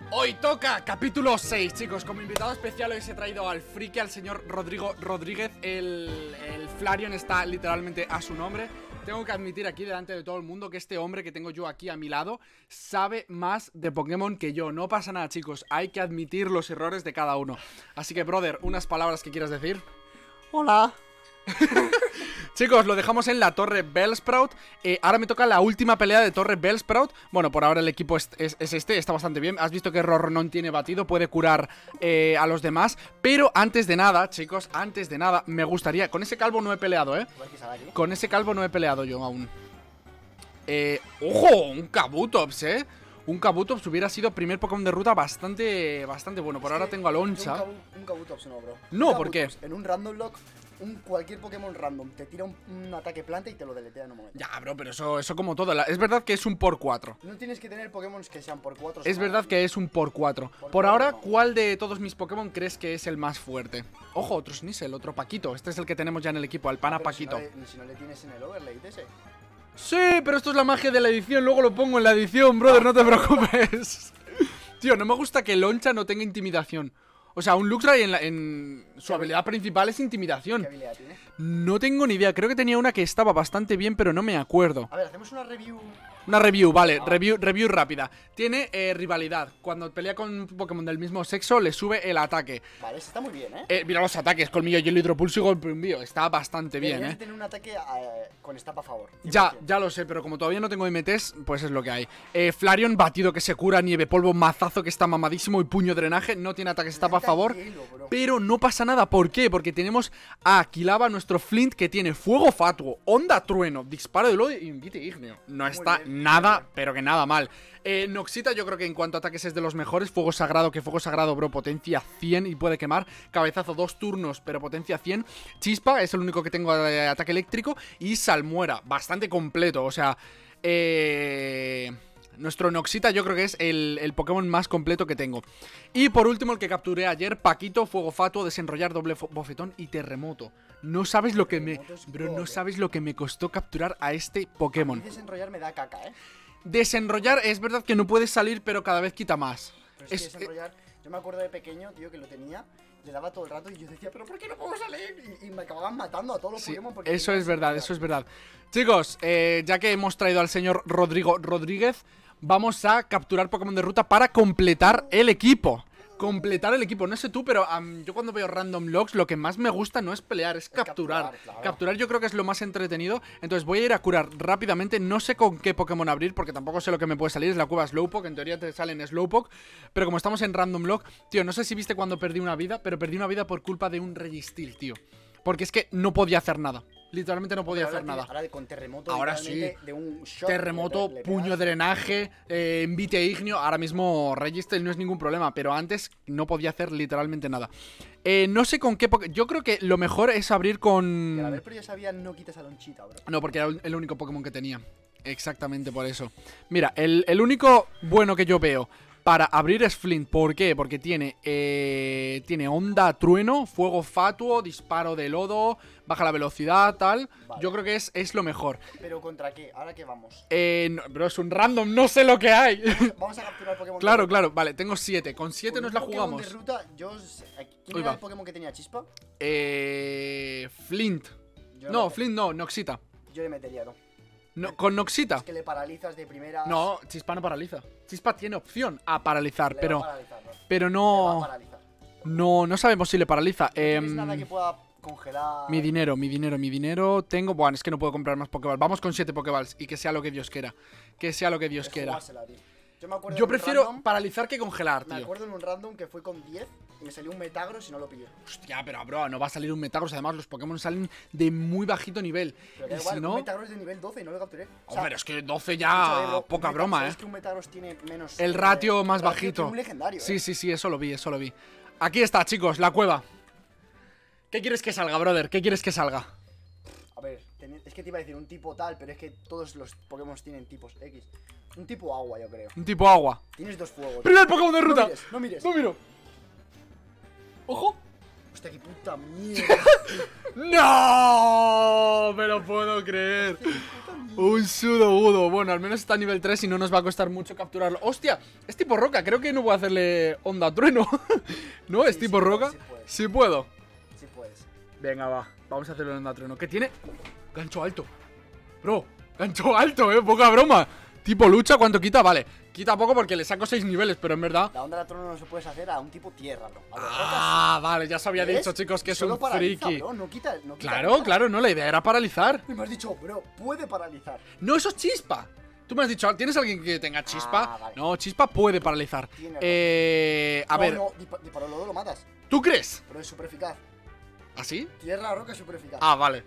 Hoy toca capítulo 6, chicos. Como invitado especial hoy os he traído al friki, al señor Rodrigo Rodríguez. El Flareon está literalmente a su nombre. Tengo que admitir aquí delante de todo el mundo que este hombre que tengo yo aquí a mi lado sabe más de Pokémon que yo. No pasa nada, chicos, hay que admitir los errores de cada uno. Así que, brother, unas palabras que quieras decir. Hola. Chicos, lo dejamos en la Torre Bellsprout. Ahora me toca la última pelea de Torre Bellsprout. Bueno, por ahora el equipo es este, está bastante bien. Has visto que Rornon tiene batido, puede curar a los demás. Pero antes de nada, chicos, antes de nada, me gustaría... Con ese calvo no he peleado, Con ese calvo no he peleado yo aún. ¡Ojo! Un Kabutops, Un Kabutops hubiera sido primer Pokémon de ruta bastante bueno. Por ahora tengo a Loncha. Un Kabutops no, bro. No, ¿por qué? En un Random Lock, cualquier Pokémon random te tira un ataque planta y te lo deletea en un momento. Ya, bro, pero eso como todo. Es verdad que es un por 4. No tienes que tener Pokémon que sean por 4. Es verdad que es un por 4. Por ahora, ¿cuál de todos mis Pokémon crees que es el más fuerte? Ojo, otro Sneasel, otro Paquito. Este es el que tenemos ya en el equipo, al pana Paquito. Si no le tienes en el overlay ese. Sí, pero esto es la magia de la edición. Luego lo pongo en la edición, brother, no te preocupes. Tío, no me gusta que Loncha no tenga intimidación. O sea, un Luxray en su habilidad principal es intimidación. ¿Qué habilidad tiene? No tengo ni idea. Creo que tenía una que estaba bastante bien, pero no me acuerdo. A ver, hacemos una review. Una review, vale, review rápida. Tiene rivalidad. Cuando pelea con un Pokémon del mismo sexo, le sube el ataque. Vale, eso está muy bien, Mira los ataques, colmillo, hielo, hidropulso y golpe envío. Está bastante bien, Deberías tener un ataque con stap a favor. 100%. Ya lo sé, pero como todavía no tengo MTs, pues es lo que hay. Flareon, batido que se cura, nieve, polvo, mazazo que está mamadísimo y puño drenaje. No tiene ataque stap a favor. Pero no pasa nada, ¿por qué? Porque tenemos a Aquilava, nuestro Flint, que tiene fuego fatuo, onda trueno, disparo de lodo y invite ígneo. No está nada, pero que nada mal. Noxita yo creo que en cuanto a ataques es de los mejores. Fuego sagrado, bro, potencia 100 y puede quemar. Cabezazo 2 turnos, pero potencia 100. Chispa es el único que tengo de ataque eléctrico. Y Salmuera, bastante completo, o sea... Nuestro Noxita yo creo que es el Pokémon más completo que tengo. Y por último el que capturé ayer, Paquito, fuego fatuo, desenrollar, doble bofetón y terremoto. No sabes lo que me... Bro, no sabes lo que me costó capturar a este Pokémon. Desenrollar me da caca, Desenrollar es verdad que no puedes salir, pero cada vez quita más. Pero es que desenrollar... Yo me acuerdo de pequeño, tío, que lo tenía... Le daba todo el rato y yo decía, ¿pero por qué no puedo salir? Y me acababan matando a todos los Pokémon porque eso es verdad, eso es verdad. Chicos, ya que hemos traído al señor Rodrigo Rodríguez, vamos a capturar Pokémon de ruta para completar el equipo. No sé tú, pero yo cuando veo Random Logs lo que más me gusta no es pelear, es capturar. Claro. Capturar yo creo que es lo más entretenido. Entonces voy a ir a curar rápidamente. No sé con qué Pokémon abrir porque tampoco sé lo que me puede salir. Es la cueva Slowpoke, en teoría te salen Slowpoke. Pero como estamos en Random Log, tío, no sé si viste cuando perdí una vida, pero perdí una vida por culpa de un Registeel, tío. Porque es que no podía hacer nada. Literalmente no podía hacer nada. Ahora con terremoto, ahora sí. De un shot, terremoto, puño drenaje, envite ignio. Ahora mismo Registeel no es ningún problema, pero antes no podía hacer literalmente nada. No sé con qué yo creo que lo mejor es abrir con... A ver, pero yo sabía no quitas a Lonchita, bro. No, porque era el único Pokémon que tenía. Exactamente por eso. Mira, el único bueno que yo veo para abrir es Flint. ¿Por qué? Porque tiene onda trueno, fuego fatuo, disparo de lodo, baja la velocidad, tal. Vale. Yo creo que es lo mejor. ¿Pero contra qué? ¿Ahora qué vamos? No, bro, es un random, no sé lo que hay. Vamos a capturar Pokémon. Claro, vale, tengo 7. Con 7 nos la jugamos. De ruta, ¿quién era el Pokémon que tenía chispa? Flint. No, Flint no, Noxita. Yo le metería, No, con Noxita. Es que le paralizas de primera. No, Chispa no paraliza. Chispa tiene opción a paralizar, le pero. Va a paralizar, ¿no? Pero no. Le va a paralizar. No sabemos si le paraliza. ¿No tienes nada que pueda congelar? Mi dinero. Tengo. Bueno, es que no puedo comprar más Pokéballs. Vamos con 7 Pokéballs y que sea lo que Dios quiera. Que sea lo que Dios quiera. Yo prefiero paralizar que congelar, tío. Me acuerdo en un random que fue con 10 y me salió un Metagross y no lo pillé. Hostia, pero bro, no va a salir un Metagross. Además, los Pokémon salen de muy bajito nivel. Pero da igual, si no... un Metagross de nivel 12 y no lo capturé. O sea, pero es que 12 ya, bro, poca broma, Es que un Metagross tiene menos... El ratio más bajito. Un legendario, sí, eso lo vi. Aquí está, chicos, la cueva. ¿Qué quieres que salga, brother? ¿Qué quieres que salga? A ver, es que te iba a decir un tipo tal, pero es que todos los Pokémon tienen tipos X. Un tipo agua, yo creo. Un tipo agua. Tienes 2 fuegos. ¡Primer Pokémon de ruta! No mires. No miro. ¡Ojo! Hostia, qué puta mierda. ¡No! Me lo puedo creer. Un Sudowoodo. Bueno, al menos está a nivel 3 y no nos va a costar mucho capturarlo. ¡Hostia! Es tipo roca. Creo que no voy a hacerle onda trueno. ¿No? ¿Es tipo roca? Sí puedo. Sí puedes. Venga, va. Vamos a hacerle onda trueno. ¿Qué tiene? Gancho alto. Bro, gancho alto, poca broma. Tipo lucha, ¿cuánto quita? Vale. Quita poco porque le saco 6 niveles, pero en verdad... La onda de trono no se puedes hacer a un tipo tierra, bro. Vale, ya os había dicho, chicos, que es un friki. Bro, no quita Claro, nada. claro, no, la idea era paralizar. Y me has dicho, bro, puede paralizar. No, eso es chispa. Tú me has dicho, ¿tienes alguien que tenga chispa? Vale. No, chispa puede paralizar. A ver, No, disparo lodo lo matas. ¿tú crees? Pero es súper eficaz. ¿Así? Tierra, roca es súper eficaz. Vale.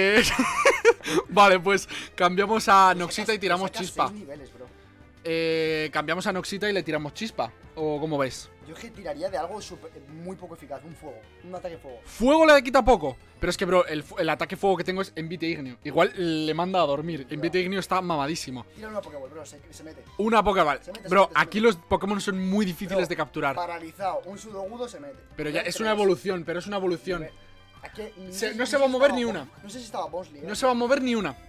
Vale, pues cambiamos a Noxita y tiramos chispa. 6 niveles, bro. Cambiamos a Noxita y le tiramos chispa. ¿O cómo ves? Yo es que tiraría de algo muy poco eficaz, un fuego, un ataque fuego. Fuego le quita poco. Pero es que, bro, el ataque fuego que tengo es envite ignio. Igual le manda a dormir. Envite ignio está mamadísimo. Tira una Pokéball, bro, se mete. Una Pokéball. Bro, aquí los Pokémon son muy difíciles de capturar. Paralizado, un Sudowoodo se mete. Pero ya es una evolución, pero es una evolución. No se va a mover ni una. No sé si estaba Bosley. No se va a mover ni una.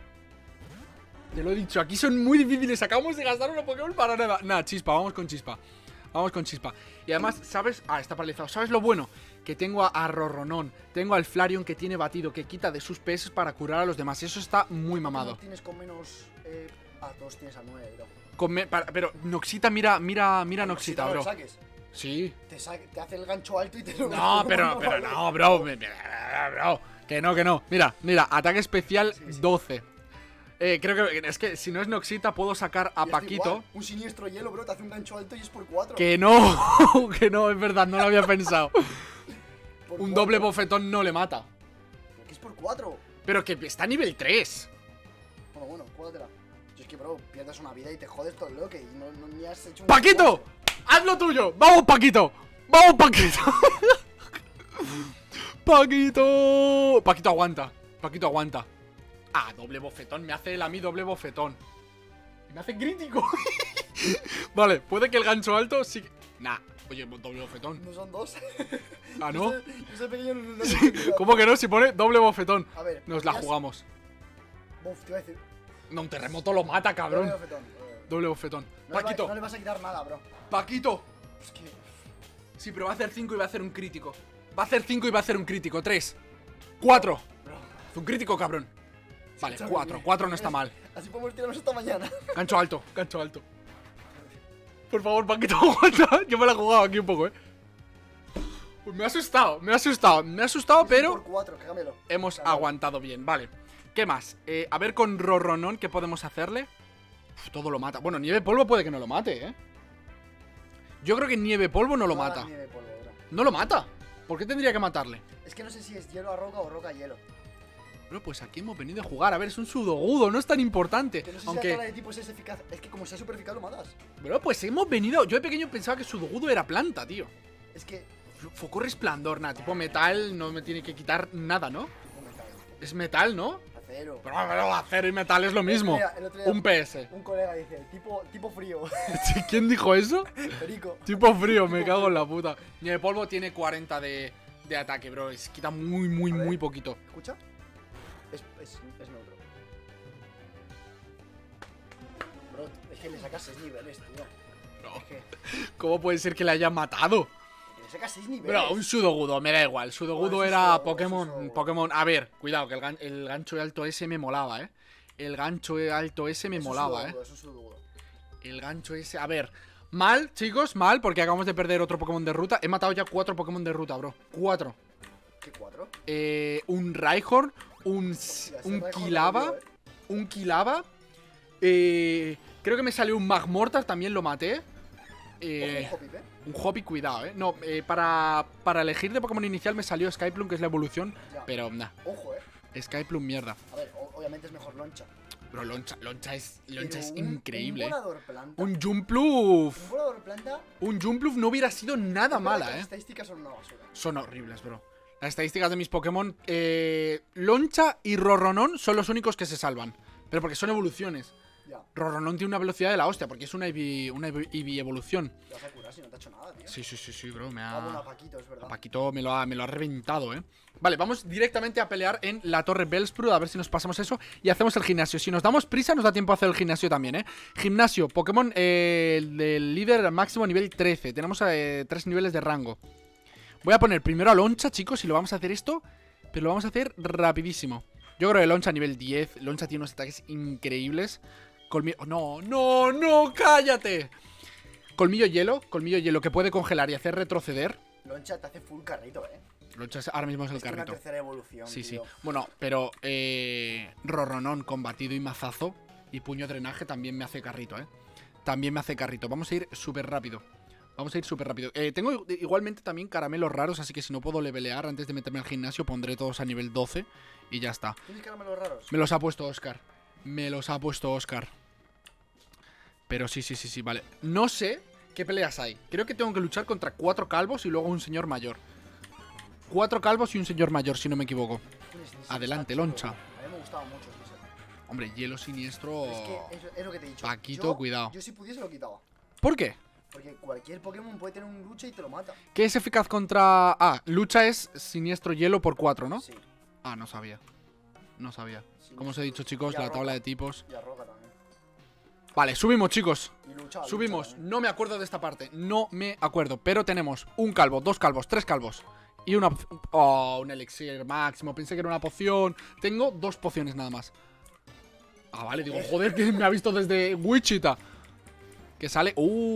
Te lo he dicho, aquí son muy difíciles. Acabamos de gastar una Pokémon para nada. Nada, chispa, vamos con chispa. Vamos con chispa. Y además, ¿sabes? Está paralizado. ¿Sabes lo bueno? Que tengo a Rorronón. Tengo al Flareon que tiene batido, que quita de sus PS para curar a los demás. Eso está muy mamado. Tienes con menos. Todos tienes a 9, bro. Pero Noxita, mira Noxita, bro. Sí. Te hace el gancho alto y te lo. No, pero no, bro. Bro. Que no. Mira, ataque especial 12. Creo que es que si no es Noxita puedo sacar a Paquito. Un siniestro hielo, bro, te hace un gancho alto y es por 4. Que no, que no, es verdad, no lo había pensado. Un doble bofetón no le mata. Que es por 4. Pero que está a nivel 3. Bueno, júgatela. Yo es que, bro, pierdes una vida y te jodes todo lo que. Y no ni has hecho un. ¡Paquito! ¡Haz lo tuyo! ¡Vamos, Paquito! ¡Vamos, Paquito! ¡Paquito! Paquito aguanta. Doble bofetón, me hace él a mí doble bofetón. Y me hace crítico. Vale, puede que el gancho alto sí. Oye, doble bofetón. No son 2. ¿No? Ese pequeño no Sí, ¿cómo que no? Si pone doble bofetón. A ver, nos la jugamos. Buf, te iba a decir. No, un terremoto lo mata, cabrón. Doble bofetón. Doble bofetón. Paquito. No le vas a quitar nada, bro. Paquito. Es que. Sí, pero va a hacer 5 y va a hacer un crítico. Va a hacer 5 y va a hacer un crítico. 3, 4. Es un crítico, cabrón. Vale, 4 no está mal. Así podemos tirarnos hasta mañana. Gancho alto. Por favor, Paquito, aguanta. Yo me la he jugado aquí un poco, Pues me ha asustado, pero Por 4, cámbialo. hemos aguantado bien, vale. ¿Qué más? A ver con Rorronón, ¿qué podemos hacerle? Todo lo mata. Bueno, nieve polvo puede que no lo mate, Yo creo que nieve polvo no lo mata. No lo mata. ¿Por qué tendría que matarle? Es que no sé si es hielo a roca o roca a hielo. Bueno, pues aquí hemos venido a jugar. A ver, es un Sudowoodo, no es tan importante. Que no sé aunque... si la tabla de tipos es eficaz. Es que como sea super eficaz lo matas. Bueno, pues hemos venido. Yo de pequeño pensaba que Sudowoodo era planta, tío. Es que. Foco resplandor, nada. Tipo metal no me tiene que quitar nada, ¿no? Tipo metal. Es metal, ¿no? Acero. Pero acero y metal es lo mismo. El otro día, Un PS. un colega dice, tipo frío. ¿Quién dijo eso? Perico. Tipo frío, me cago en la puta. Nieve polvo tiene 40 de ataque, bro. Quita muy poquito. ¿Escucha? Es neutro. Bro, es que le sacas 6 niveles, tío. No. Es que ¿Cómo puede ser que le haya matado? le sacas 6 niveles. Bro, un Sudowoodo, me da igual. Sudowoodo Bueno, era eso es Pokémon. A ver, cuidado, que el gancho alto ese me molaba, El gancho alto ese me molaba, Eso es Sudowoodo. El gancho ese. A ver, mal, chicos, mal, porque acabamos de perder otro Pokémon de ruta. He matado ya 4 Pokémon de ruta, bro. 4. ¿Qué 4? Un Rhyhorn, un Kilava. Un Kilava. Creo que me salió un Magmortar, también lo maté. Un Hoppy, cuidado, No, para elegir de Pokémon inicial me salió Skyplum, que es la evolución. Ya. Pero, nah. Ojo, Skyplum, mierda. A ver, obviamente es mejor Loncha. Bro, Loncha es Pero increíble. Un volador planta. Un Jumpluf. Un volador planta. Un Jumpluf no hubiera sido nada mala, Las estadísticas son una basura. Son horribles, bro. Las estadísticas de mis Pokémon, Loncha y Rorronón son los únicos que se salvan. Pero porque son evoluciones. Ya. Roronon tiene una velocidad de la hostia, porque es una Eevee evolución. Te vas a curar si no te ha hecho nada, tío. Sí, bro, me Ah, bueno, ha... a Paquito, es verdad. Paquito me lo ha reventado, Vale, vamos directamente a pelear en la Torre Bellsprout, a ver si nos pasamos eso y hacemos el gimnasio. Si nos damos prisa, nos da tiempo a hacer el gimnasio también, Gimnasio, Pokémon, del líder máximo nivel 13. Tenemos 3 niveles de rango. Voy a poner primero a Loncha, chicos, y lo vamos a hacer esto, pero lo vamos a hacer rapidísimo. Yo creo que Loncha nivel 10. Loncha tiene unos ataques increíbles. Colmillo... ¡No! ¡Cállate! Colmillo hielo que puede congelar y hacer retroceder. Loncha te hace full carrito, Loncha ahora mismo es el Es que una carrito. tercera evolución, Sí. tío. Bueno, pero Roronon combatido y mazazo y puño drenaje también me hace carrito, También me hace carrito. Vamos a ir súper rápido. Tengo igualmente también caramelos raros, así que si no puedo levelear antes de meterme al gimnasio, pondré todos a nivel 12 y ya está. ¿Tienes caramelos raros? Me los ha puesto Oscar. Pero sí, vale. No sé qué peleas hay. Creo que tengo que luchar contra 4 calvos y luego un señor mayor. 4 calvos y un señor mayor, si no me equivoco. Adelante, Loncha. A mí me gustaba mucho ese. Hombre, hielo siniestro. Es que es lo que te he dicho. Paquito, cuidado. Yo si pudiese lo quitaba. ¿Por qué? Porque cualquier Pokémon puede tener un lucha y te lo mata. ¿Qué es eficaz contra...? Ah, lucha es siniestro hielo por 4, ¿no? Sí. Ah, no sabía. Siniestro. Como os he dicho, chicos, Y la arroja. tabla de tipos. Y arroja también. Vale, subimos, chicos. Y lucha. Subimos. también. No me acuerdo de esta parte. No me acuerdo. Pero tenemos un calvo, 2 calvos, 3 calvos. Y una... Oh, un elixir máximo. Pensé que era una poción. Tengo 2 pociones nada más. Ah, vale. Digo, joder, que me ha visto desde Wichita. Que sale...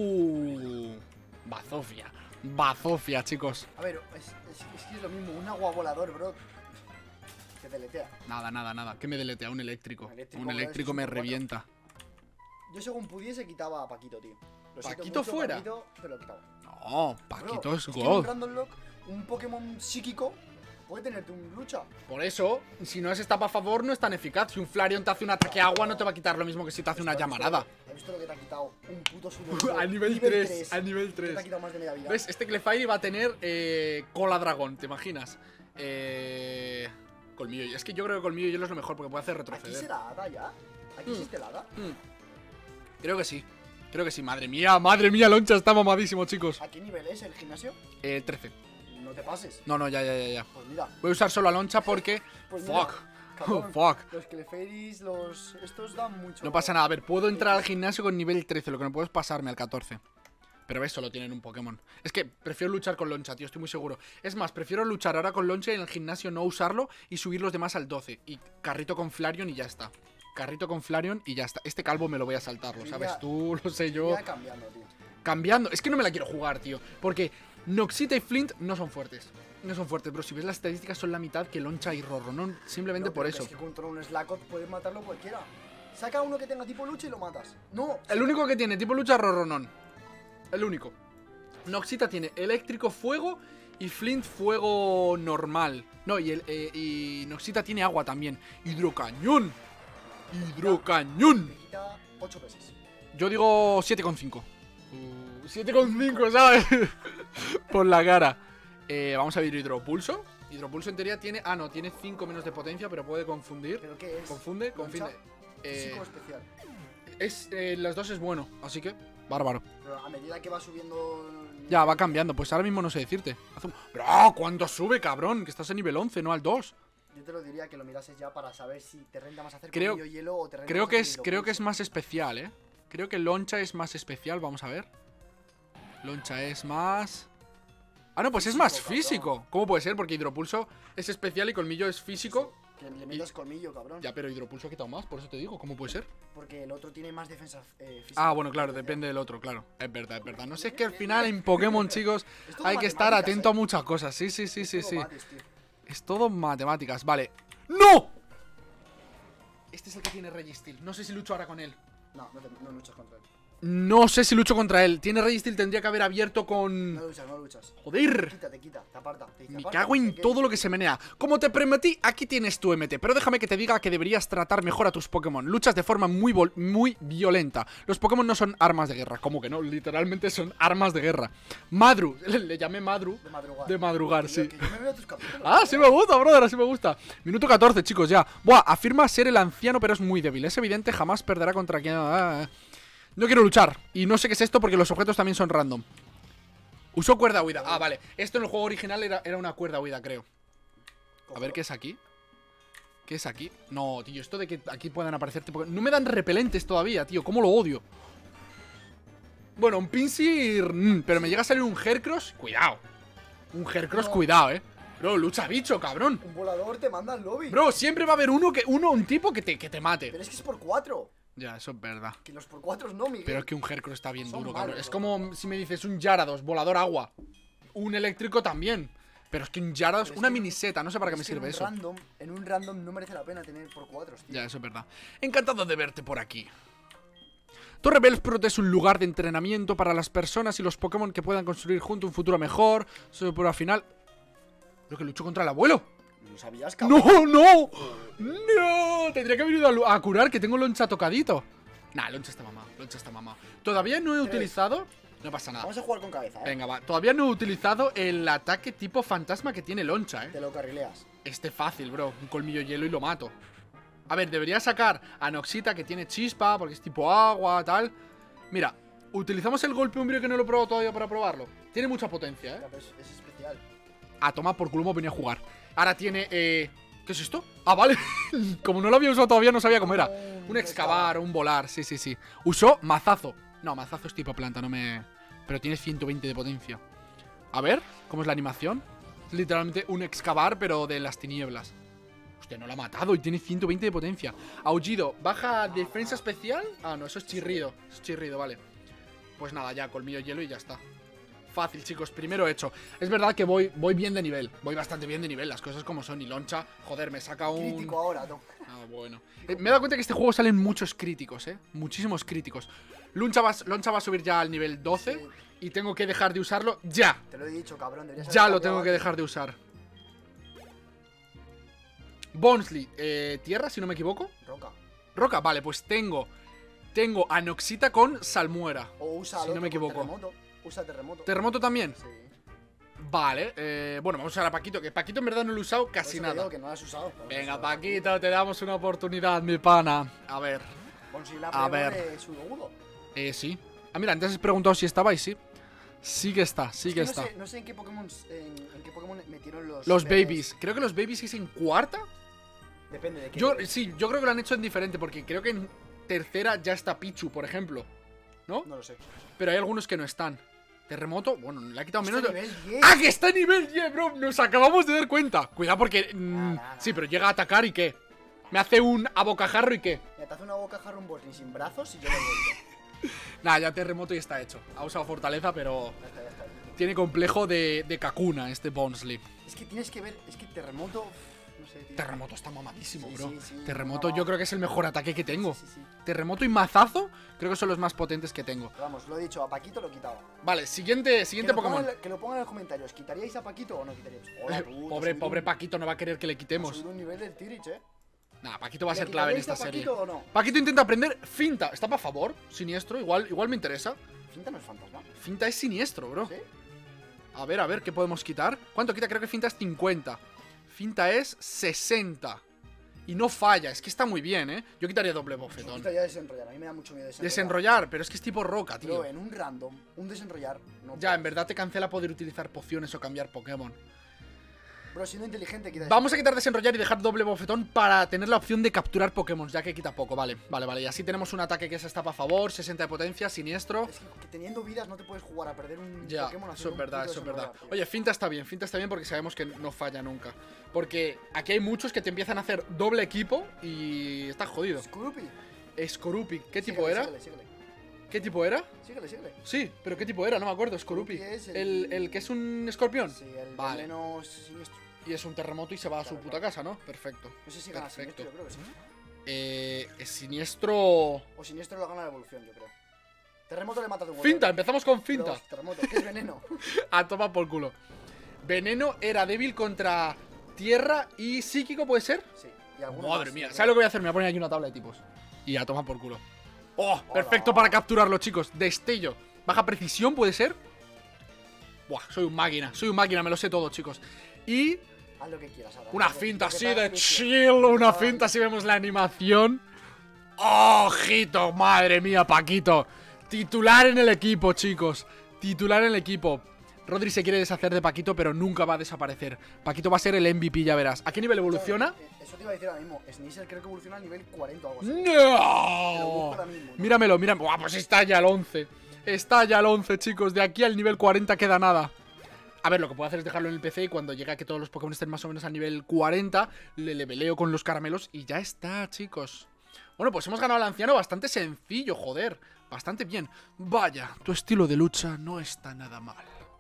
Bazofia, chicos. A ver, es que es lo mismo. Un agua volador, bro. Que deletea. Nada. ¿Qué me deletea? Un eléctrico. Un Un eléctrico eléctrico me es un revienta. Yo según pudiese quitaba a Paquito, tío. Lo siento ¿Paquito mucho, fuera? Paquito, pero lo quitaba. No, Paquito Bro, es que en God. Random Lock, un Pokémon psíquico puede tenerte un lucha. Por eso, si no es estapa a favor, no es tan eficaz. Si un Flareon te hace un ataque agua, no te va a quitar lo mismo que si te hace una llamarada. ¿Has visto lo que te ha quitado? Un puto sudor. A nivel 3, a nivel Que te 3. ha quitado más de media vida. ¿Ves? Este Clefairy va a tener cola dragón, ¿te imaginas? Colmillo. Es que yo creo que colmillo hielo es lo mejor porque puede hacer ¿Aquí retroceder. se la hada ya? ¿Aquí existe la hada? Creo que sí. Madre mía, Loncha está mamadísimo, chicos. ¿A qué nivel es el gimnasio? 13. No te pases. No, ya. Pues mira. Voy a usar solo a Loncha porque... Pues mira, Fuck. cabrón, Fuck. Los Clefairies, estos dan mucho. No pasa nada. A ver, puedo entrar al gimnasio con nivel 13. Lo que no puedo es pasarme al 14. Pero ves, solo tienen un Pokémon. Es que prefiero luchar con Loncha, tío, estoy muy seguro. Es más, prefiero luchar ahora con Loncha y en el gimnasio no usarlo y subir los demás al 12. Y carrito con Flareon y ya está. Este calvo me lo voy a saltar, lo sabes tú, lo sé yo. Ya cambiando, tío. Cambiando. Es que no me la quiero jugar, tío. Porque Noxita y Flint no son fuertes. Pero si ves las estadísticas son la mitad que Loncha y Roronon. Simplemente No, por pero eso. Es que contra un Slakoth puedes matarlo cualquiera. Saca uno que tenga tipo lucha y lo matas. No. El único que tiene tipo lucha es Roronon. El único. Noxita tiene eléctrico, fuego y Flint fuego normal. No, y Noxita tiene agua también. Hidrocañón. Me quita 8 veces. Yo digo 7,5. 7,5, ¿sabes? Por la cara. Vamos a ver Hidropulso. Hidropulso en teoría tiene... Ah, no, tiene 5 menos de potencia, pero puede confundir. ¿Pero qué es? Confunde. Físico especial. Las dos es bueno, así que... Bárbaro. Pero a medida que va subiendo... Ya, va cambiando. Pues ahora mismo no sé decirte. ¡Bro! ¿Cuánto sube, cabrón? Que estás en nivel 11, no al 2. Yo te lo diría que lo mirases ya para saber si te renta más hacer Creo- colmillo hielo o te renta Creo más que hacer es hidropulso. más especial, ¿eh? Creo que Loncha es más especial. Vamos a ver. Loncha es más... Ah, no, pues es más Físico, físico. ¿Cómo puede ser? Porque Hidropulso es especial y Colmillo es físico. Que le metas colmillo, cabrón. Ya, pero Hidropulso ha quitado más, por eso te digo. ¿Cómo puede ser? Porque el otro tiene más defensa física. Ah, bueno, claro, depende del otro, claro. Es verdad. No sé, es que al final en Pokémon, chicos, Es todo hay que estar matemáticas, atento ¿eh? a muchas cosas. Sí. Todo mates, tío. Es todo matemáticas. Vale. ¡No! Este es el que tiene Registeel. No sé si lucho ahora con él. No luchas contra él. No sé si lucho contra él. Tiene Registeel, tendría que haber abierto con... No luchas, no luchas. Joder. Te quita, te aparta. Te dice, Me aparta, cago no en sé qué. todo lo que se menea. Como te prometí, aquí tienes tu MT. Pero déjame que te diga que deberías tratar mejor a tus Pokémon. Luchas de forma muy violenta. Los Pokémon no son armas de guerra. ¿Cómo que no? Literalmente son armas de guerra. Madru, le llamé Madru. De madrugar. Sí. Que yo me veo tus capítulos. Ah, sí me gusta, brother, así me gusta. Minuto 14, chicos, ya. Buah, afirma ser el anciano, pero es muy débil. Es evidente, jamás perderá contra quien... No quiero luchar. Y no sé qué es esto porque los objetos también son random. Usó cuerda huida. Ah, vale. Esto en el juego original era una cuerda huida, creo. A ver, ¿qué es aquí? ¿Qué es aquí? No, tío, esto de que aquí puedan aparecer tipo... No me dan repelentes todavía, tío. ¿Cómo lo odio? Bueno, un Pinsir... pero me llega a salir un Hercross. Cuidado. Un Hercross, cuidado, Bro, lucha bicho, cabrón. Un volador te manda al lobby. Bro, siempre va a haber un tipo que te mate. Pero es que es por 4. Ya, eso es verdad. Que los por 4 no, Miguel. Pero es que un Hercross está bien Son duro, malos, cabrón. Es bro. como si me dices un Gyarados, volador agua. Un eléctrico también. Pero es que un Gyarados, Pero es una que miniseta, no sé para qué me Es que sirve eso. En un random no merece la pena tener por 4, tío. Ya, eso es verdad. Encantado de verte por aquí. Torre Bellsprout es un lugar de entrenamiento para las personas y los Pokémon que puedan construir junto un futuro mejor. Pero al final... Creo que lucho contra el abuelo. ¿Lo sabías, cabrón? ¡No, no! ¡No! Tendría que haber ido a curar, que tengo loncha tocadito. Nah, loncha está mamado, loncha está mamado. Todavía no he utilizado... No pasa nada. Vamos a jugar con cabeza, Venga, va. Todavía no he utilizado el ataque tipo fantasma que tiene loncha, Te lo carrileas. Este fácil, bro. Un colmillo hielo y lo mato. A ver, debería sacar a Noxita, que tiene chispa, porque es tipo agua, tal. Mira, utilizamos el golpe umbrío que no lo he probado todavía para probarlo. Tiene mucha potencia, Ya, pero es especial. A tomar por culo, venía a jugar. Ahora tiene, ¿qué es esto? Ah, vale. Como no lo había usado todavía, no sabía cómo era. Un excavar, un volar, sí, sí, sí. Usó mazazo. No, mazazo es tipo planta, no me... Pero tiene 120 de potencia. A ver, ¿cómo es la animación? Es literalmente un excavar, pero de las tinieblas. Hostia, no lo ha matado y tiene 120 de potencia. Aullido, baja defensa especial. Ah, no, eso es chirrido. Eso es chirrido, vale. Pues nada, ya, colmillo hielo y ya está. Fácil, chicos, primero hecho. Es verdad que voy bien de nivel. Voy bastante bien de nivel, las cosas como son. Y loncha, joder, me saca un... Crítico ahora, no. Ah, bueno. Me he dado cuenta que este juego salen muchos críticos, muchísimos críticos. Loncha va a subir ya al nivel 12. Sí. Y tengo que dejar de usarlo ya. Te lo he dicho, cabrón. Deberías Ya haber lo tengo cambiado que antes. dejar de usar. Bonsly, tierra, si no me equivoco. Roca. Roca, vale, pues tengo a Noxita con Salmuera. O usa Si al no otro me con equivoco. terremoto. Usa terremoto. ¿Terremoto también? Sí. Vale, bueno, vamos a usar a Paquito. Que Paquito en verdad no lo he usado Por casi eso te nada. digo que no lo has usado. Venga, Paquito, te damos una oportunidad, mi pana. A ver, Ponsi la A prueba ver. de Sudowoodo. sí. Ah, mira, antes has preguntado si estaba y sí. Sí que está, sí Es que no está. sé, no sé en qué Pokémon metieron Los bebés. babies. Creo que los babies es en cuarta. Depende de qué. Yo, bebés. sí, yo creo que lo han hecho en diferente, porque creo que en tercera ya está Pichu, por ejemplo. ¿No? No lo sé. Pero hay algunos que no están. Terremoto, bueno, le ha quitado Está menos. a nivel 10. ¡Ah, que está en nivel 10, bro! Nos acabamos de dar cuenta. Cuidado porque... Nada. sí, pero llega a atacar y ¿qué? Me hace un abocajarro y ¿qué? Mira, te hace una boca jarro un Bosni sin brazos y yo lo vuelvo. Nah, ya terremoto y está hecho. Ha usado fortaleza, pero Ya está, ya está. tiene complejo de Kakuna este Bonsly. Es que tienes que ver, es que terremoto. No sé, tío. Terremoto está mamadísimo, Sí, bro. sí, sí, Terremoto no. yo creo que es el mejor ataque que tengo. Sí, sí, sí. Terremoto y mazazo creo que son los más potentes que tengo. Pero vamos, lo he dicho, a Paquito lo quitaba. Vale, siguiente Que lo Pokémon. pongan- que lo pongan en los comentarios. ¿Quitaríais a Paquito o no quitaríais? Hola, tú, Pobre Paquito, no va a querer que le Hemos quitemos. subido un nivel del Tirich, Nah, Paquito va a ¿Le ser clave en quitaríais esta a serie. Paquito o no? Paquito intenta aprender finta. ¿Está para favor? Siniestro, igual me interesa. Finta no es fantasma. Finta es siniestro, bro. ¿Sí? A ver, ¿qué podemos quitar? ¿Cuánto quita? Creo que finta es 50. Finta es 60. Y no falla, es que está muy bien, ¿eh? Yo quitaría doble Yo bofetón. quitaría desenrollar. A mí me da mucho miedo desenrollar. Desenrollar, pero es que es tipo roca, tío. Pero en un random, un desenrollar. No Ya, puedes. en verdad te cancela poder utilizar pociones o cambiar Pokémon. Bro, siendo inteligente, quita Vamos a quitar desenrollar y dejar doble bofetón para tener la opción de capturar Pokémon, ya que quita poco. Vale. Y así tenemos un ataque que se está a favor, 60 de potencia, siniestro. Es que teniendo vidas no te puedes jugar a perder un Ya, Pokémon eso es verdad, eso es verdad. Oye, Oye, finta está bien porque sabemos que no falla nunca. Porque aquí hay muchos que te empiezan a hacer doble equipo y estás jodido. Scroopy. Skorupi, ¿qué tipo Síguele, era? Síguele, síguele. ¿Qué tipo era? Síguele, síguele. Sí, pero ¿qué tipo era? No me acuerdo, Skorupi. Skorupi es El que es un escorpión. Sí, el Vale. veneno siniestro. Y es un terremoto y se va a su Claro, puta casa, ¿no? Perfecto. No sé si gana Perfecto. siniestro, yo creo que sí. Es siniestro. O siniestro lo gana la evolución, yo creo. Terremoto le mata a tu botón. Finta, empezamos con finta. Dos, terremoto, que es veneno. A tomar por culo. Veneno era débil contra tierra y psíquico, ¿puede ser? Sí. Y alguno Madre más, mía, sí, ¿sabes lo que voy a hacer? Me voy a poner aquí una tabla de tipos. Y a tomar por culo. ¡Oh! Perfecto para capturarlo, chicos. Destello. Baja precisión, ¿puede ser? Buah, soy un máquina, me lo sé todo, chicos. Y Haz lo que quieras ahora. una Lo que- finta lo que así te haga de ilusión. chill, una Ah, finta así vemos la animación. ¡Ojito! Madre mía, Paquito. Titular en el equipo, chicos. Titular en el equipo. Rodri se quiere deshacer de Paquito, pero nunca va a desaparecer. Paquito va a ser el MVP, ya verás. ¿A qué nivel evoluciona? Eso te iba a decir ahora mismo. Sneasel creo que evoluciona al nivel 40 o algo así. Te lo busco ¡No! ahora mismo, ¿no? Míramelo. Buah, pues está ya el 11. Está ya el 11, chicos. De aquí al nivel 40 queda nada. A ver, lo que puedo hacer es dejarlo en el PC y cuando llegue a que todos los Pokémon estén más o menos al nivel 40, le leveleo con los caramelos y ya está, chicos. Bueno, pues hemos ganado al anciano bastante sencillo, joder. Bastante bien. Vaya, tu estilo de lucha no está nada mal.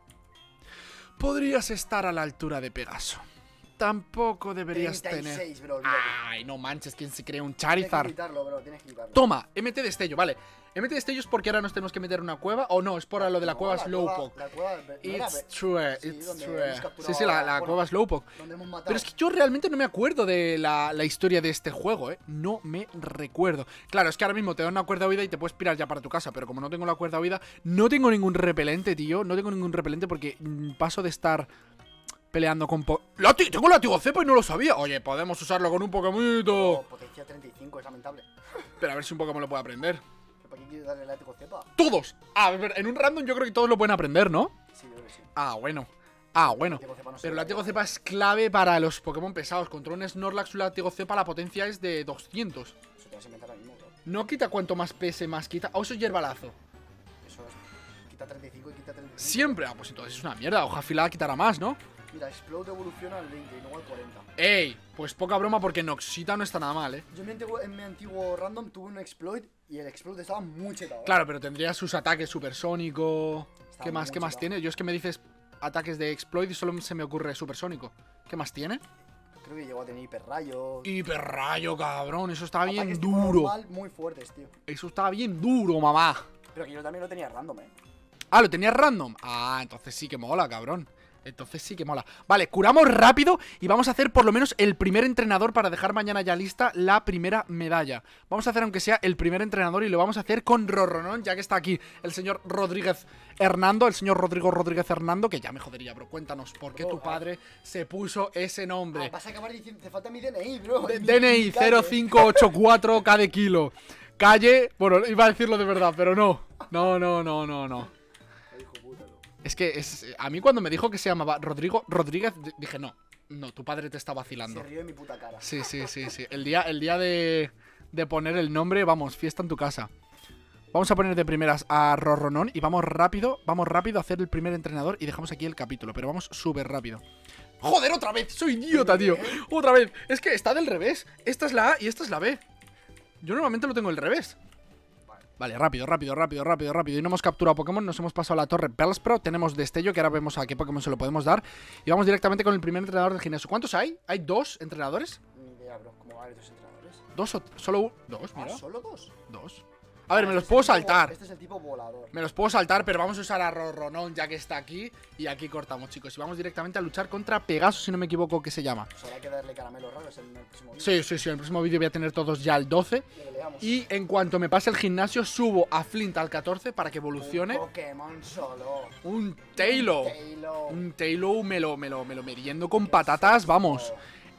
Podrías estar a la altura de Pegaso. Tampoco deberías 36, tener... bro, olvídate. Ay, no manches, ¿quién se cree un Tienes que Charizard? quitarlo, bro, tienes que quitarlo. Toma, MT destello, vale. MT destello es porque ahora nos tenemos que meter en una cueva. O no, es por lo de la No, cueva la Slowpoke. La cueva, ¿no era? It's true, Sí, it's donde true. hemos capturado Sí, sí, la bueno, cueva Slowpoke. Donde hemos matado. Pero es que yo realmente no me acuerdo de la historia de este juego, ¿eh? No me recuerdo. Claro, es que ahora mismo te da una cuerda huida y te puedes pirar ya para tu casa. Pero como no tengo la cuerda huida, no tengo ningún repelente, tío. No tengo ningún repelente porque paso de estar peleando con... ¡Tengo látigo cepa y no lo sabía! Oye, podemos usarlo con un Pokémonito. Oh, potencia 35, es lamentable. Pero a ver si un Pokémon lo puede aprender. ¿Pero ¿Para qué quieres darle látigo cepa? ¡Todos! A ver, en un random yo creo que todos lo pueden aprender, ¿no? Sí, yo creo que sí. Ah, bueno. Ah, bueno. Látigo cepa no sé, Pero el látigo ¿verdad? cepa es clave para los Pokémon pesados. Contra un Snorlax, un látigo cepa, la potencia es de 200. Eso te vas a inventar ahora mismo, bro. No quita cuanto más pese, más quita. O eso es hierbalazo. Eso es. Quita 35 y quita 35. Siempre. Ah, pues entonces es una mierda. Hoja afilada quitará más, ¿no? Mira, Explode evoluciona al 20 y luego al 40. ¡Ey! Pues poca broma porque Noxita no está nada mal, ¿eh? Yo en mi antiguo random tuve un Exploit y el Explode estaba muy chetado. ¿eh? Claro, pero tendría sus ataques supersónico. Está ¿Qué muy más? ¿Qué más chetado. tiene? Yo es que me dices ataques de exploit y solo se me ocurre supersónico. ¿Qué más tiene? Creo que llegó a tener hiperrayo. Hiperrayo, cabrón. Eso está bien Ataques tipo duro. normal muy fuertes, tío. Eso está bien duro, mamá. Pero que yo también lo tenía random, Ah, ¿lo tenías random? Ah, entonces sí que mola, cabrón. Entonces sí que mola. Vale, curamos rápido y vamos a hacer por lo menos el primer entrenador para dejar mañana ya lista la primera medalla. Vamos a hacer aunque sea el primer entrenador y lo vamos a hacer con Rorronón, ya que está aquí el señor Rodríguez Hernando, el señor Rodrigo Rodríguez Hernando, que ya me jodería, bro. Cuéntanos, ¿por qué Bro, tu padre se puso ese nombre? Vas a acabar diciendo, te falta mi DNI, bro. DNI Mi calle. 0584 K de kilo. Calle, bueno, iba a decirlo de verdad, pero no. No. Ay, hijo puta, bro. Es que a mí cuando me dijo que se llamaba Rodrigo Rodríguez, dije, no, tu padre te está Se vacilando. rió de mi puta cara. Sí. El día de poner el nombre, vamos, fiesta en tu casa. Vamos a poner de primeras a Rorronón y vamos rápido a hacer el primer entrenador y dejamos aquí el capítulo, pero vamos súper rápido. ¡Joder, otra vez! ¡Soy idiota, tío! ¡Otra vez! Es que está del revés. Esta es la A y esta es la B. Yo normalmente lo tengo al revés. Vale, rápido. Y no hemos capturado Pokémon, nos hemos pasado a la torre Bellspro. Tenemos destello, que ahora vemos a qué Pokémon se lo podemos dar. Y vamos directamente con el primer entrenador del gimnasio. ¿Cuántos hay? ¿Hay 2 entrenadores? Ni idea, bro. ¿Cómo va a haber dos entrenadores? ¿Dos o solo uno? ¿Dos? Ah, Mira. ¿solo dos? ¿Dos? A ver, me los Este es puedo el tipo saltar. Este es el tipo volador. Me los puedo saltar, pero vamos a usar a Rorronón ya que está aquí. Y aquí cortamos, chicos. Y vamos directamente a luchar contra Pegaso, si no me equivoco, que se llama. Pues habrá que darle caramelos raros en el próximo vídeo. Sí. En el próximo vídeo voy a tener todos ya al 12. Y le leamos. Y en cuanto me pase el gimnasio, subo a Flint al 14 para que evolucione. Un Pokémon solo. Un Tailo. Tailo. Un Tailo me lo meriendo con patatas, vamos.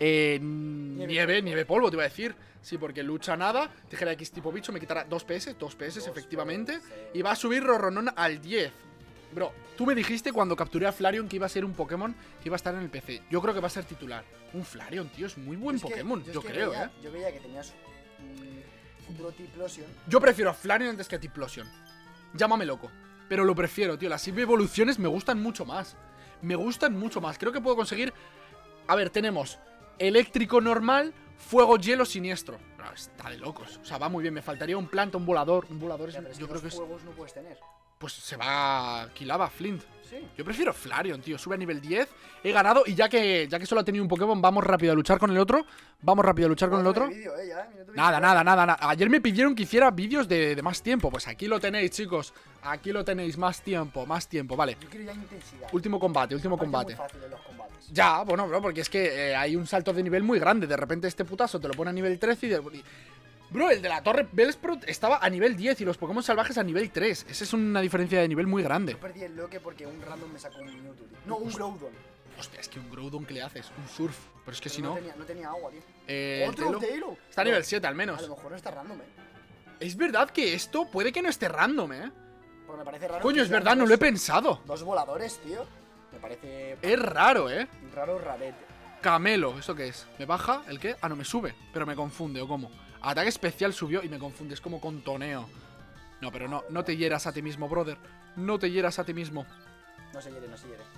Nieve polvo, te iba a decir. Sí, porque lucha nada. Tijera X tipo bicho me quitará 2 PS, efectivamente. PS. Y va a subir Rorronón al 10. Bro, tú me dijiste cuando capturé a Flareon que iba a ser un Pokémon que iba a estar en el PC. Yo creo que va a ser titular. Un Flareon, tío, es muy buen Es que- Pokémon, yo es que creo, veía, Yo veía que tenías un futuro Tiplosion. Yo prefiero a Flareon antes que a Tiplosion. Llámame loco. Pero lo prefiero, tío. Las evoluciones me gustan mucho más. Creo que puedo conseguir... A ver, tenemos eléctrico normal, fuego, hielo, siniestro. No, está de locos. O sea, va muy bien. Me faltaría un planta, un volador. Un volador es... Ya, pero es yo que creo que los es... juegos no puedes tener. pues se va Kilava, Flint. Sí. Yo prefiero Flareon, tío. Sube a nivel 10. He ganado y ya que solo ha tenido un Pokémon, vamos rápido a luchar con el otro. Vamos rápido a luchar con el otro. Nada. Ayer me pidieron que hiciera vídeos de más tiempo. Pues aquí lo tenéis, chicos. Aquí lo tenéis, más tiempo, vale. Yo quiero ya intensidad. Último combate. Muy fácil en los combates. Ya, bueno, bro, porque es que hay un salto de nivel muy grande. De repente este putazo te lo pone a nivel 13 Bro, el de la torre Bellsprout estaba a nivel 10 y los Pokémon salvajes a nivel 3. Esa es una diferencia de nivel muy grande. Yo perdí el loque porque un random me sacó un Mewtwo, tío. No, un Groudon. Hostia, es que un Groudon, ¿qué le haces? Un Surf. Pero es que Pero si no... No tenía agua, tío. ¿Otro Tailo? Está a No, nivel 7 al A menos. lo mejor no está random, Es verdad que esto puede que no esté random, Pues me parece raro. Coño, que es sean verdad, no dos- lo he pensado. Dos voladores, tío. Me parece Es raro, raro, rarete. Camelo, ¿eso qué es? ¿Me baja? ¿El qué? Ah, no, me sube. Pero me confunde, ¿o cómo? Ataque especial subió y me confunde. Es como contoneo. No, pero no te hieras a ti mismo, brother. No te hieras a ti mismo. No se hiere.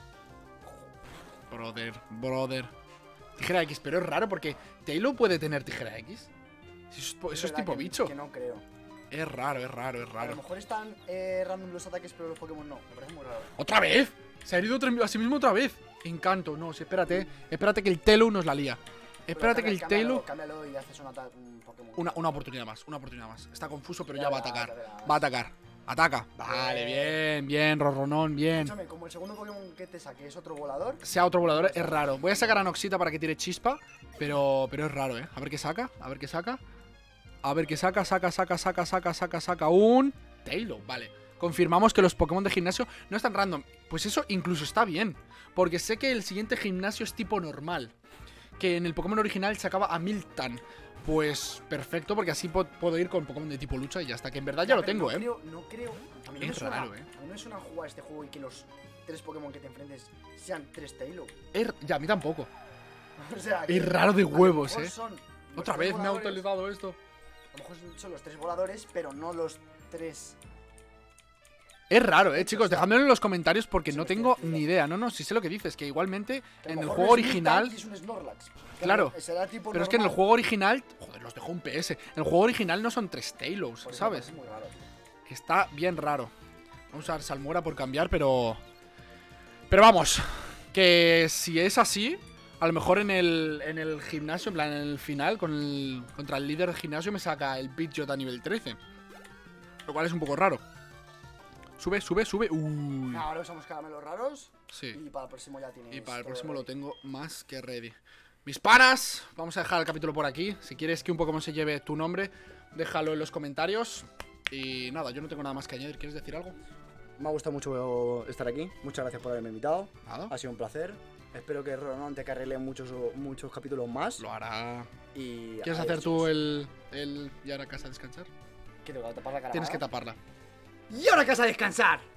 Brother. Tijera X, pero es raro porque Tailo puede tener tijera X. Eso es verdad tipo que- bicho. Que no creo. Es raro. A lo mejor están random los ataques, pero los Pokémon no. Me parece muy raro. ¿Otra vez? Se ha herido a sí mismo otra vez. Encanto, no, espérate. Espérate que el Tailo nos la lía. Espérate que el Tailo... Cámbialo y haces un Pokémon. Una oportunidad más. Está confuso, pero Ya ya va a verás, atacar. ya verás. Va a atacar. Ataca. Vale, bien, Rorronón, bien. Escúchame, como el segundo Pokémon que te saque es otro volador. Sea otro volador, es raro. Voy a sacar a Noxita para que tire chispa, pero es raro, A ver qué saca. Saca un Tailo, vale. Confirmamos que los Pokémon de gimnasio no están random. Pues eso incluso está bien, porque sé que el siguiente gimnasio es tipo normal, que en el Pokémon original sacaba a Miltan. Pues perfecto, porque así puedo ir con Pokémon de tipo lucha y hasta que en verdad ya lo pero tengo, No creo. A mí no Es me suena, raro, a mí me suena jugar este juego y que los 3 Pokémon que te enfrentes sean 3 Tailo. Ya, a mí tampoco. O sea, Es raro de a lo huevos, mejor son los Otra 3 vez me ha voladores, utilizado esto. A lo mejor son los 3 voladores, pero no los 3. Es raro, chicos, dejadmelo en los comentarios porque Sí, no me tengo estoy ni idea. No, sí sé lo que dices, que igualmente Que a en lo el mejor juego no es original... Miltank, es un Snorlax. Claro, Será tipo pero es que en el normal. juego original... Joder, los dejó un PS. En el juego original no son 3 Talos, Por eso ¿sabes? Es muy raro. Está bien raro. Vamos a usar Salmuera por cambiar, pero... Pero vamos, que si es así... A lo mejor en el gimnasio, en plan, en el final, contra el líder del gimnasio me saca el Pidgeot a nivel 13. Lo cual es un poco raro. Sube. Uy. Ahora usamos caramelos raros. Sí. Y para el próximo ya tienes. Y para el todo próximo lo ready. tengo más que ready. Mis panas, vamos a dejar el capítulo por aquí. Si quieres que un Pokémon se lleve tu nombre, déjalo en los comentarios. Y nada, yo no tengo nada más que añadir. ¿Quieres decir algo? Me ha gustado mucho estar aquí. Muchas gracias por haberme invitado. Nada. Ha sido un placer. Espero que Ronan te carrile muchos capítulos más. Lo hará. Y ¿Quieres adiós, hacer tú chicos. el ir a casa a descansar? ¿Qué tengo que tapar la cara? Tienes que taparla. ¡Y ahora casa a descansar!